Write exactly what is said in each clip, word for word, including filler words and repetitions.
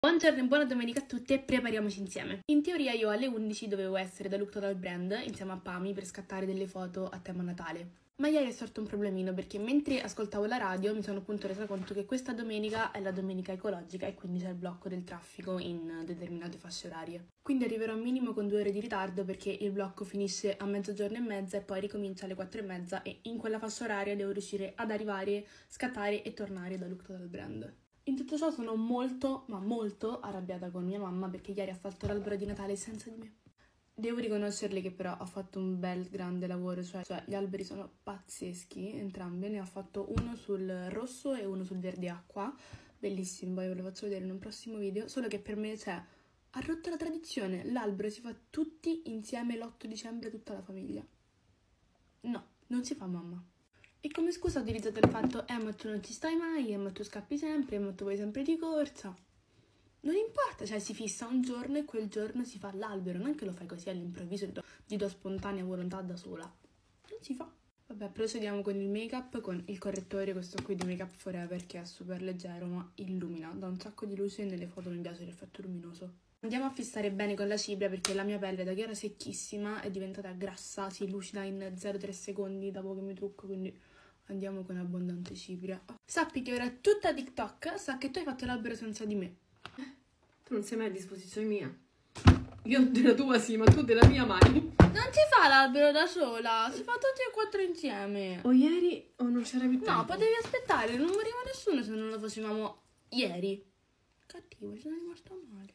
Buongiorno e buona domenica a tutti e prepariamoci insieme. In teoria io alle undici dovevo essere da Look Total Brand insieme a Pami per scattare delle foto a tema Natale. Ma ieri è sorto un problemino perché mentre ascoltavo la radio mi sono appunto resa conto che questa domenica è la domenica ecologica e quindi c'è il blocco del traffico in determinate fasce orarie. Quindi arriverò minimo con due ore di ritardo perché il blocco finisce a mezzogiorno e mezza e poi ricomincia alle quattro e mezza e in quella fascia oraria devo riuscire ad arrivare, scattare e tornare da Look Total Brand. In tutto ciò sono molto, ma molto arrabbiata con mia mamma perché ieri ha fatto l'albero di Natale senza di me. Devo riconoscerle che però ha fatto un bel grande lavoro, cioè, cioè gli alberi sono pazzeschi, entrambi, ne ha fatto uno sul rosso e uno sul verde acqua, bellissimo, poi ve lo faccio vedere in un prossimo video, solo che per me, cioè, ha rotto la tradizione, l'albero si fa tutti insieme l'otto dicembre, tutta la famiglia. No, non si fa, mamma. E come scusa utilizzate il fatto, eh ma tu non ci stai mai, eh ma tu scappi sempre, eh ma tu vai sempre di corsa. Non importa, cioè si fissa un giorno e quel giorno si fa l'albero, non che lo fai così all'improvviso, di tua, di tua spontanea volontà da sola. Non si fa. Vabbè, procediamo con il make up, con il correttore, questo qui di Make Up Forever che è super leggero ma illumina, dà un sacco di luce e nelle foto mi piace l'effetto luminoso. Andiamo a fissare bene con la cipria perché la mia pelle da che era secchissima è diventata grassa, si lucida in zero virgola tre secondi dopo che mi trucco, quindi andiamo con abbondante cipria. Sappi che ora tutta TikTok sa che tu hai fatto l'albero senza di me. Tu non sei mai a disposizione mia. Io della tua sì, ma tu della mia mai. Non si fa l'albero da sola, si fa tutti e quattro insieme. O ieri o non c'era più tempo. No, potevi aspettare, non moriva nessuno se non lo facevamo ieri. Cattivo, ci sono rimasta male.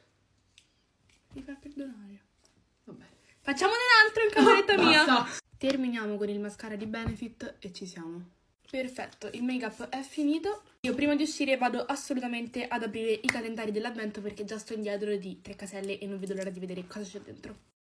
Mi fa perdonare. Vabbè. Facciamone un altro in cameretta mia. Basta. Terminiamo con il mascara di Benefit e ci siamo. Perfetto, il make up è finito. Io prima di uscire vado assolutamente ad aprire i calendari dell'avvento perché già sto indietro di tre caselle e non vedo l'ora di vedere cosa c'è dentro.